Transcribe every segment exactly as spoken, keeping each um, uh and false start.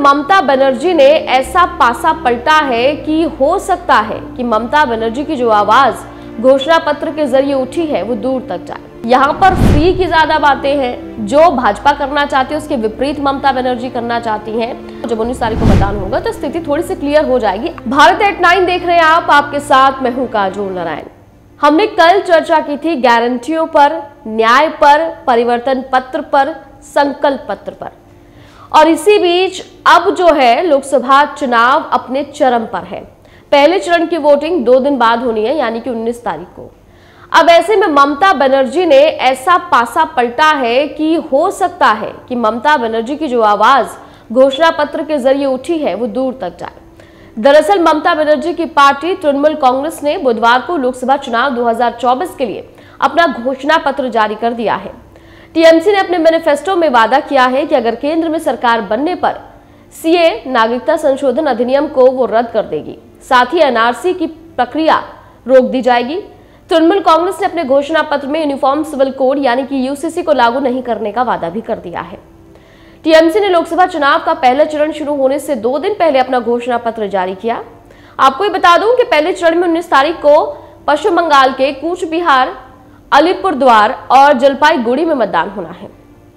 ममता बनर्जी ने ऐसा पासा पलटा है कि हो सकता है कि ममता बनर्जी की जो आवाज घोषणा पत्र के जरिए उठी है वो दूर तक जाए। यहाँ पर फ्री की ज्यादा बातें हैं, जो भाजपा करना चाहती है उसके विपरीत ममता बनर्जी करना चाहती हैं। जब उन्नीस तारीख को मतदान होगा तो स्थिति थोड़ी सी क्लियर हो जाएगी। भारत एट नाइन देख रहे हैं आप, आपके साथ मैं हूं काजोल नारायण। हमने कल चर्चा की थी गारंटियों पर, न्याय पर, परिवर्तन पत्र पर, संकल्प पत्र पर, और इसी बीच अब जो है लोकसभा चुनाव अपने चरम पर है। पहले चरण की वोटिंग दो दिन बाद होनी है, यानी कि उन्नीस तारीख को। अब ऐसे में ममता बनर्जी ने ऐसा पासा पलटा है कि हो सकता है कि ममता बनर्जी की जो आवाज घोषणा पत्र के जरिए उठी है वो दूर तक जाए। दरअसल ममता बनर्जी की पार्टी तृणमूल कांग्रेस ने बुधवार को लोकसभा चुनाव दो हज़ार चौबीस के लिए अपना घोषणा पत्र जारी कर दिया है। टीएमसी ने अपने मैनिफेस्टो में वादा किया है कि अगर केंद्र में सरकार बनने पर सीए नागरिकता संशोधन अधिनियम को वो रद्द कर देगी, साथ ही एनआरसी की प्रक्रिया रोक दी जाएगी। तृणमूल कांग्रेस ने अपने घोषणा पत्र में यूनिफॉर्म सिविल कोड यानी कि यूसीसी को लागू नहीं करने का वादा भी कर दिया है। टीएमसी ने लोकसभा चुनाव का पहला चरण शुरू होने से दो दिन पहले अपना घोषणा पत्र जारी किया। आपको ये बता दूं कि पहले चरण में उन्नीस तारीख को पश्चिम बंगाल के कूच बिहार, अलीपुरद्वार और जलपाईगुड़ी में मतदान होना है।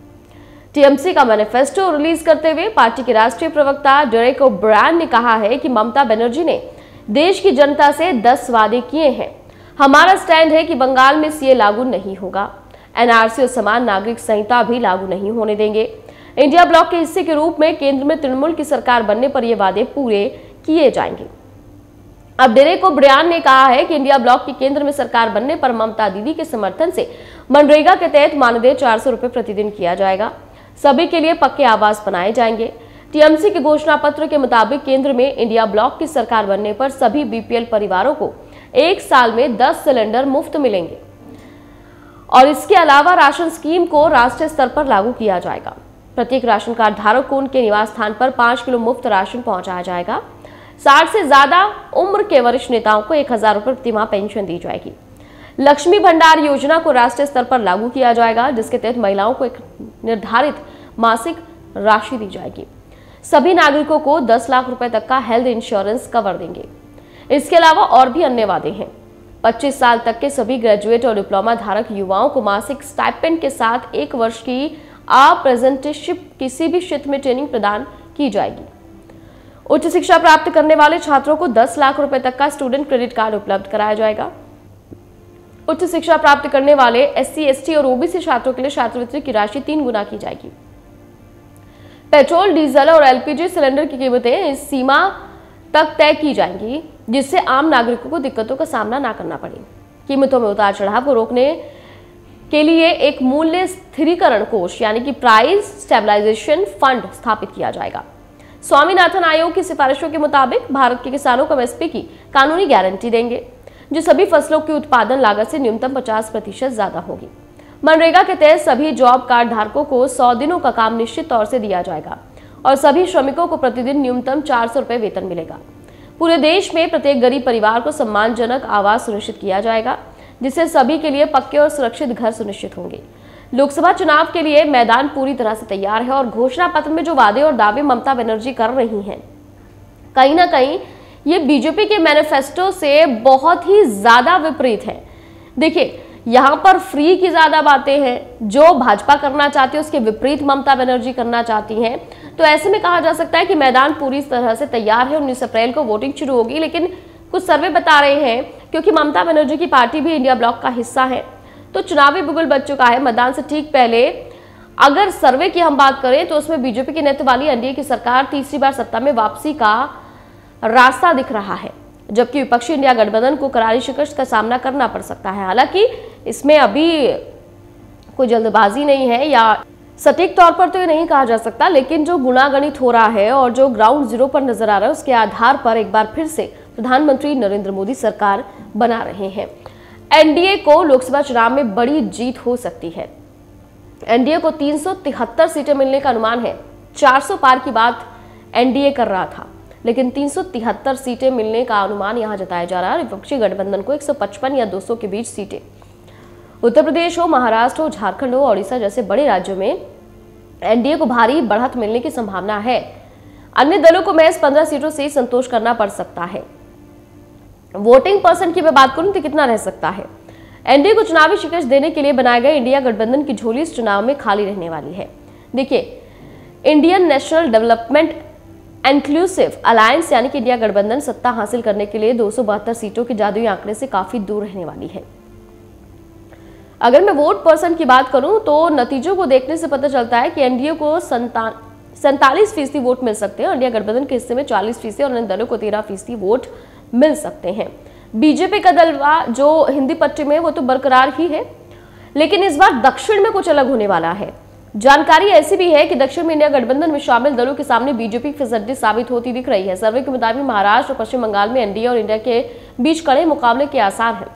टीएमसी का मैनिफेस्टो रिलीज करते हुए पार्टी के राष्ट्रीय प्रवक्ता डेरेक ओब्रायन ने कहा है कि ममता बनर्जी ने देश की जनता से दस वादे किए हैं। हमारा स्टैंड है कि बंगाल में सीए लागू नहीं होगा, एनआरसी और समान नागरिक संहिता भी लागू नहीं होने देंगे। इंडिया ब्लॉक के हिस्से के रूप में केंद्र में तृणमूल की सरकार बनने पर ये वादे पूरे किए जाएंगे। अब डेरेक ओब्रायन ने कहा है कि इंडिया ब्लॉक की केंद्र में सरकार बनने पर ममता दीदी के समर्थन से मनरेगा के तहत मानदेय चार सौ रुपए प्रतिदिन किया जाएगा। सभी के लिए पक्के आवास बनाए जाएंगे। टीएमसी के घोषणा पत्र के मुताबिक केंद्र में इंडिया ब्लॉक की सरकार बनने पर सभी बीपीएल परिवारों को एक साल में दस सिलेंडर मुफ्त मिलेंगे और इसके अलावा राशन स्कीम को राष्ट्रीय स्तर पर लागू किया जाएगा। प्रत्येक राशन कार्ड धारक को उनके निवास स्थान पर पांच किलो मुफ्त राशन पहुंचाया जाएगा। साठ से ज्यादा उम्र के वरिष्ठ नेताओं को एक हजार रुपए प्रतिमाह पेंशन दी जाएगी। लक्ष्मी भंडार योजना को राष्ट्रीय स्तर पर लागू किया जाएगा, जिसके तहत महिलाओं को एक निर्धारित मासिक राशि दी जाएगी। सभी नागरिकों को दस लाख रुपए तक का हेल्थ इंश्योरेंस कवर देंगे। इसके अलावा और भी अन्य वादे हैं। पच्चीस साल तक के सभी ग्रेजुएट और डिप्लोमा धारक युवाओं को मासिक स्टाइपेंड के साथ एक वर्ष की अप्रेंटिसशिप किसी भी क्षेत्र में ट्रेनिंग प्रदान की जाएगी। उच्च शिक्षा प्राप्त करने वाले छात्रों को दस लाख रुपए तक का स्टूडेंट क्रेडिट कार्ड उपलब्ध कराया जाएगा। उच्च शिक्षा प्राप्त करने वाले एससी, एसटी और ओबीसी छात्रों के लिए छात्रवृत्ति की राशि तीन गुना की जाएगी। पेट्रोल, डीजल और एलपीजी सिलेंडर की कीमतें इस सीमा तक तय की जाएंगी जिससे आम नागरिकों को दिक्कतों का सामना ना करना पड़े। कीमतों में उतार चढ़ाव को रोकने के लिए एक मूल्य स्थिरीकरण कोष यानी कि प्राइस स्टेबलाइजेशन फंड स्थापित किया जाएगा। स्वामीनाथन आयोग की सिफारिशों के मुताबिक भारत के किसानों को एमएसपी की कानूनी गारंटी देंगे, जो सभी फसलों की उत्पादन लागत से न्यूनतम पचास प्रतिशत ज्यादा होगी। मनरेगा के तहत सभी जॉब कार्ड धारकों को सौ दिनों का काम निश्चित तौर से दिया जाएगा और सभी श्रमिकों को प्रतिदिन न्यूनतम चार सौ रुपए वेतन मिलेगा। पूरे देश में प्रत्येक गरीब परिवार को सम्मानजनक आवास सुनिश्चित किया जाएगा, जिससे सभी के लिए पक्के और सुरक्षित घर सुनिश्चित होंगे। लोकसभा चुनाव के लिए मैदान पूरी तरह से तैयार है और घोषणा पत्र में जो वादे और दावे ममता बनर्जी कर रही हैं, कहीं ना कहीं ये बीजेपी के मैनिफेस्टो से बहुत ही ज्यादा विपरीत है। देखिए, यहाँ पर फ्री की ज्यादा बातें हैं, जो भाजपा करना चाहती है उसके विपरीत ममता बनर्जी करना चाहती हैं। तो ऐसे में कहा जा सकता है कि मैदान पूरी तरह से तैयार है। उन्नीस अप्रैल को वोटिंग शुरू होगी, लेकिन कुछ सर्वे बता रहे हैं क्योंकि ममता बनर्जी की पार्टी भी इंडिया ब्लॉक का हिस्सा है तो चुनावी बुगुल बच चुका है। मतदान से ठीक पहले अगर सर्वे की हम बात करें तो उसमें बीजेपी के नेतृत्व वाली एनडीए की सरकार तीसरी बार सत्ता में वापसी का रास्ता दिख रहा है, जबकि विपक्षी इंडिया गठबंधन को करारी शिकस्त का सामना करना पड़ सकता है। हालांकि इसमें अभी कोई जल्दबाजी नहीं है या सटीक तौर पर तो ये नहीं कहा जा सकता, लेकिन जो गुणागणित हो रहा है और जो ग्राउंड जीरो पर नजर आ रहा है उसके आधार पर एक बार फिर से प्रधानमंत्री नरेंद्र मोदी सरकार बना रहे हैं। एनडीए को लोकसभा चुनाव में बड़ी जीत हो सकती है। एनडीए को तीन सौ तिहत्तर सीटें मिलने का अनुमान है। चार सौ पार की बात एनडीए कर रहा था, लेकिन तीन सौ तिहत्तर सीटें मिलने का अनुमान यहां जताया जा रहा है। विपक्षी गठबंधन को एक सौ पचपन या दो सौ के बीच सीटें। उत्तर प्रदेश हो, महाराष्ट्र हो, झारखंड हो, ओडिशा जैसे बड़े राज्यों में एनडीए को भारी बढ़त मिलने की संभावना है। अन्य दलों को महज पंद्रह सीटों से संतोष करना पड़ सकता है। वोटिंग परसेंट की मैं बात करूं तो कितना रह सकता है? एनडीए को चुनावी शिकस्त देने के लिए बनाए गए इंडिया गठबंधन की झोली इस चुनाव में खाली रहने वाली है। देखिए, Indian national development inclusive alliance यानी कि इंडिया गठबंधन सत्ता हासिल करने के लिए दो सौ बहत्तर सीटों के जादुई आंकड़े से काफी दूर रहने वाली है। अगर मैं वोट परसेंट की बात करूं तो नतीजों को देखने से पता चलता है कि एनडीए को सैंतालीस फीसदी वोट मिल सकते हैं, इंडिया गठबंधन के हिस्से में चालीस फीसदी और अन्य दलों को तेरह फीसदी वोट मिल सकते हैं। बीजेपी का दलवा जो हिंदी पट्टी में वो तो बरकरार ही है, लेकिन इस बार दक्षिण में कुछ अलग होने वाला है। जानकारी ऐसी भी है कि दक्षिण में इंडिया गठबंधन में शामिल दलों के सामने बीजेपी की फिसड्डी साबित होती दिख रही है। सर्वे के मुताबिक महाराष्ट्र और पश्चिम बंगाल में एनडीए और इंडिया के बीच कड़े मुकाबले के आसार हैं।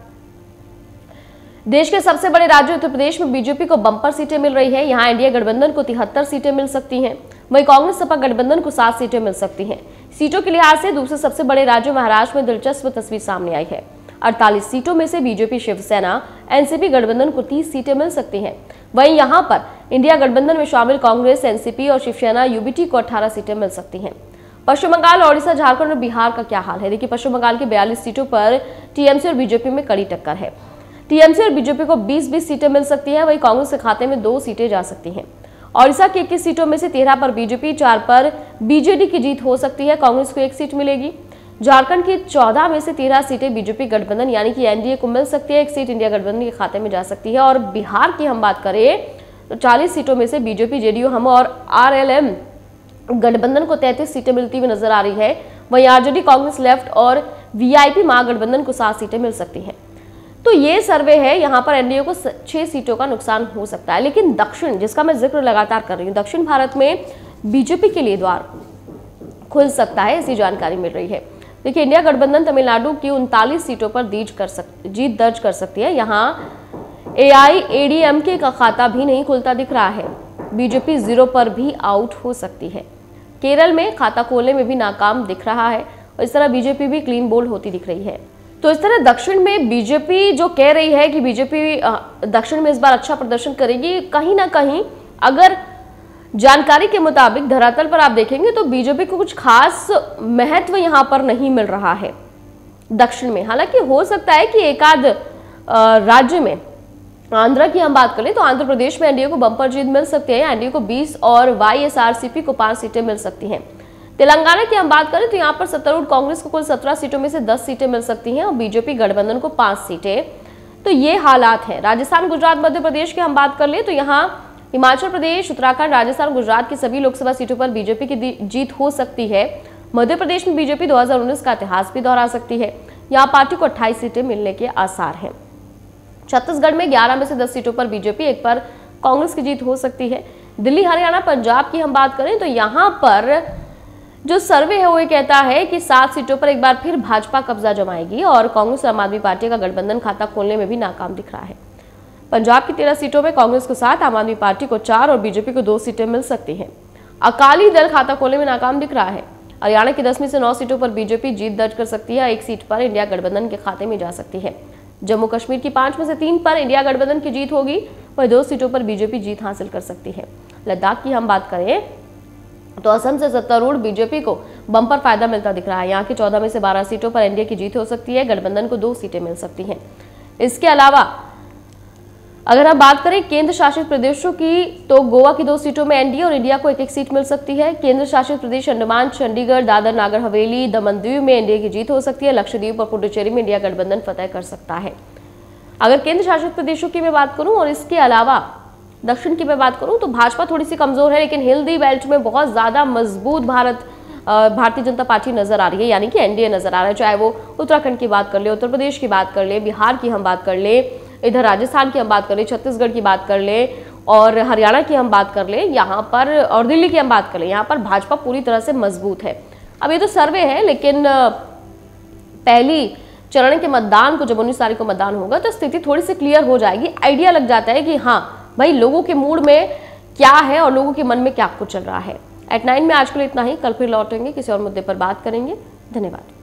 देश के सबसे बड़े राज्य उत्तर प्रदेश में बीजेपी को बंपर सीटें मिल रही है। यहाँ इंडिया गठबंधन को तिहत्तर सीटें मिल सकती हैं, वहीं कांग्रेस सपा गठबंधन को सात सीटें मिल सकती हैं। सीटों के लिहाज से दूसरे सबसे बड़े राज्य महाराष्ट्र में दिलचस्प तस्वीर सामने आई है। अड़तालीस सीटों में से बीजेपी शिवसेना एनसीपी गठबंधन को तीस सीटें मिल सकती हैं। वहीं यहां पर इंडिया गठबंधन में शामिल कांग्रेस, एनसीपी और शिवसेना यूबीटी को अठारह सीटें मिल सकती हैं। पश्चिम बंगाल, ओडिशा, झारखंड और बिहार का क्या हाल है? देखिए, पश्चिम बंगाल की बयालीस सीटों पर टीएमसी और बीजेपी में कड़ी टक्कर है। टीएमसी और बीजेपी को बीस बीस सीटें मिल सकती है, वहीं कांग्रेस के खाते में दो सीटें जा सकती हैं। ओडिशा की इक्कीस सीटों में से तेरह पर बीजेपी, चार पर बीजेडी की जीत हो सकती है, कांग्रेस को एक सीट मिलेगी। झारखंड की चौदह में से तेरह सीटें बीजेपी गठबंधन यानी कि एनडीए को मिल सकती है, एक सीट इंडिया गठबंधन के खाते में जा सकती है। और बिहार की हम बात करें तो चालीस सीटों में से बीजेपी, जेडीयू, हम और आरएलएम गठबंधन को तैंतीस सीटें मिलती हुई नजर आ रही है। वहीं आरजेडी, कांग्रेस, लेफ्ट और वीआईपी महागठबंधन को सात सीटें मिल सकती हैं। तो ये सर्वे है, यहाँ पर एनडीए को छह सीटों का नुकसान हो सकता है। लेकिन दक्षिण, जिसका मैं जिक्र लगातार कर रही हूँ, दक्षिण भारत में बीजेपी के लिए द्वार खुल सकता है, ऐसी जानकारी मिल रही है। देखिए, इंडिया गठबंधन तमिलनाडु की उनतालीस सीटों पर जीत कर सक जीत दर्ज कर सकती है। यहाँ एआईएडीएमके का खाता भी नहीं खुलता दिख रहा है। बीजेपी जीरो पर भी आउट हो सकती है। केरल में खाता खोलने में भी नाकाम दिख रहा है और इस तरह बीजेपी भी क्लीन बोल्ड होती दिख रही है। तो इस तरह दक्षिण में बीजेपी जो कह रही है कि बीजेपी दक्षिण में इस बार अच्छा प्रदर्शन करेगी, कहीं ना कहीं अगर जानकारी के मुताबिक धरातल पर आप देखेंगे तो बीजेपी को कुछ खास महत्व यहां पर नहीं मिल रहा है दक्षिण में। हालांकि हो सकता है कि एकाध राज्य में, आंध्र की हम बात करें तो आंध्र प्रदेश में एनडीए को बंपर जीत मिल सकती है। एनडीए को बीस और वाईएसआरसीपी को पांच सीटें मिल सकती हैं। तेलंगाना की हम बात करें तो यहाँ पर सत्तारूढ़ कांग्रेस को कुल सत्रह सीटों में से दस सीटें मिल सकती हैं और बीजेपी गठबंधन को पांच सीटें। तो ये हालात हैं। राजस्थान, गुजरात, मध्य प्रदेश की हम बात कर ले तो यहाँ हिमाचल प्रदेश, उत्तराखंड, राजस्थान, गुजरात की सभी लोकसभा सीटों पर बीजेपी की जीत हो सकती है। मध्य प्रदेश में बीजेपी दो हज़ार उन्नीस का इतिहास भी दोहरा सकती है। यहाँ पार्टी को अट्ठाईस सीटें मिलने के आसार हैं। छत्तीसगढ़ में ग्यारह में से दस सीटों पर बीजेपी, एक पर कांग्रेस की जीत हो सकती है। दिल्ली, हरियाणा, पंजाब की हम बात करें तो यहाँ पर जो सर्वे है वो ये कहता है कि सात सीटों पर एक बार फिर भाजपा कब्जा जमाएगी और कांग्रेस और आम आदमी पार्टी का गठबंधन खाता खोलने में भी नाकाम दिख रहा है। पंजाब की तेरह सीटों में कांग्रेस को सात, आम आदमी पार्टी को चार और बीजेपी को दो सीटें मिल सकती हैं। अकाली दल खाता खोलने में नाकाम दिख रहा है। हरियाणा की दस में से नौ सीटों पर बीजेपी जीत दर्ज कर सकती है, एक सीट पर इंडिया गठबंधन के खाते में जा सकती है। जम्मू कश्मीर की पांच में से तीन पर इंडिया गठबंधन की जीत होगी, वही दो सीटों पर बीजेपी जीत हासिल कर सकती है। लद्दाख की हम बात करें तो असम से सत्तारूढ़ बीजेपी को बंपर फायदा मिलता दिख रहा है। यहाँ की चौदह में से बारह सीटों पर एनडीए की जीत हो सकती है, गठबंधन को दो सीटें मिल सकती हैं। इसके अलावा अगर हम बात करें केंद्र शासित प्रदेशों की तो गोवा की दो सीटों में एनडीए और इंडिया को एक एक सीट मिल सकती है। केंद्र शासित प्रदेश अंडमान, चंडीगढ़, दादर, नागर हवेली, दमन दीव में एनडीए की जीत हो सकती है। लक्षद्वीप और पुडुचेरी में इंडिया गठबंधन फतह कर सकता है। अगर केंद्र शासित प्रदेशों की मैं बात करूं और इसके अलावा दक्षिण की मैं बात करूं तो भाजपा थोड़ी सी कमजोर है, लेकिन हिंदी बेल्ट में बहुत ज्यादा मजबूत भारत भारतीय जनता पार्टी नजर आ रही है, यानी कि एनडीए नजर आ रहा है। चाहे वो उत्तराखंड की बात कर ले, उत्तर प्रदेश की बात कर ले, बिहार की हम बात कर ले, इधर राजस्थान की हम बात कर ले, छत्तीसगढ़ की बात कर ले और हरियाणा की हम बात कर ले, यहाँ पर और दिल्ली की हम बात कर ले, यहाँ पर भाजपा पूरी तरह से मजबूत है। अब ये तो सर्वे है, लेकिन पहली चरण के मतदान को जब उन्नीस तारीख को मतदान होगा तो स्थिति थोड़ी सी क्लियर हो जाएगी। आइडिया लग जाता है कि हाँ भाई लोगों के मूड में क्या है और लोगों के मन में क्या कुछ चल रहा है। एट नाइन में आज के लिए इतना ही। कल फिर लौटेंगे, किसी और मुद्दे पर बात करेंगे। धन्यवाद।